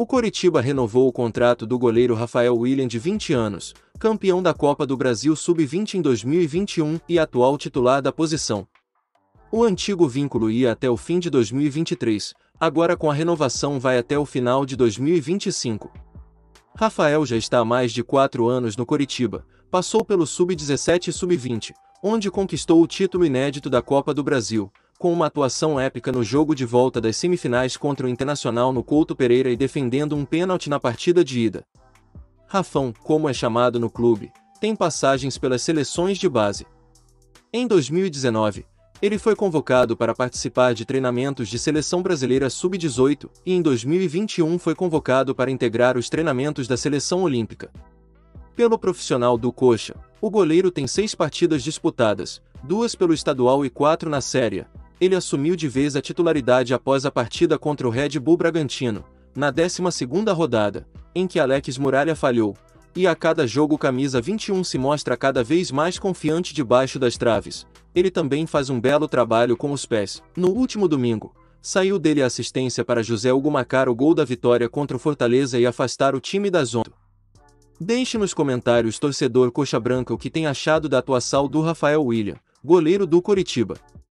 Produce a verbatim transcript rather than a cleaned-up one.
O Coritiba renovou o contrato do goleiro Rafael Willian de vinte anos, campeão da Copa do Brasil sub vinte em dois mil e vinte e um e atual titular da posição. O antigo vínculo ia até o fim de dois mil e vinte e três, agora com a renovação vai até o final de dois mil e vinte e cinco. Rafael já está há mais de quatro anos no Coritiba, passou pelo sub dezessete e sub vinte, onde conquistou o título inédito da Copa do Brasil, com uma atuação épica no jogo de volta das semifinais contra o Internacional no Couto Pereira e defendendo um pênalti na partida de ida. Rafão, como é chamado no clube, tem passagens pelas seleções de base. Em dois mil e dezenove, ele foi convocado para participar de treinamentos de seleção brasileira sub dezoito e em dois mil e vinte e um foi convocado para integrar os treinamentos da seleção olímpica. Pelo profissional do Coxa, o goleiro tem seis partidas disputadas, duas pelo estadual e quatro na Série A. Ele assumiu de vez a titularidade após a partida contra o Red Bull Bragantino, na décima segunda rodada, em que Alex Muralha falhou, e a cada jogo o camisa vinte e um se mostra cada vez mais confiante debaixo das traves. Ele também faz um belo trabalho com os pés. No último domingo, saiu dele a assistência para José Hugo marcar o gol da vitória contra o Fortaleza e afastar o time da zona. Deixe nos comentários, torcedor coxa branca, o que tem achado da atuação do Rafael Willian, goleiro do Coritiba.